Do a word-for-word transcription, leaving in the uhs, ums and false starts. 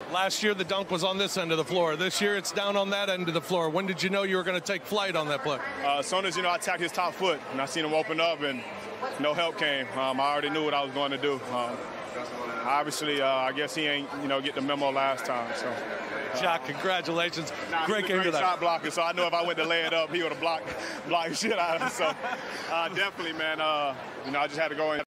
Last year, the dunk was on this end of the floor. This year, it's down on that end of the floor. When did you know you were going to take flight on that play? Uh, as soon as, you know, I attacked his top foot, and I seen him open up, and no help came. Um, I already knew what I was going to do. Um, obviously, uh, I guess he ain't, you know, get the memo last time. So, uh, Jock, congratulations. Nah, great he's a game great tonight. shot blocker, so I knew if I went to lay it up, he would have blocked, blocked the shit out of it. So, uh, definitely, man, uh, you know, I just had to go in.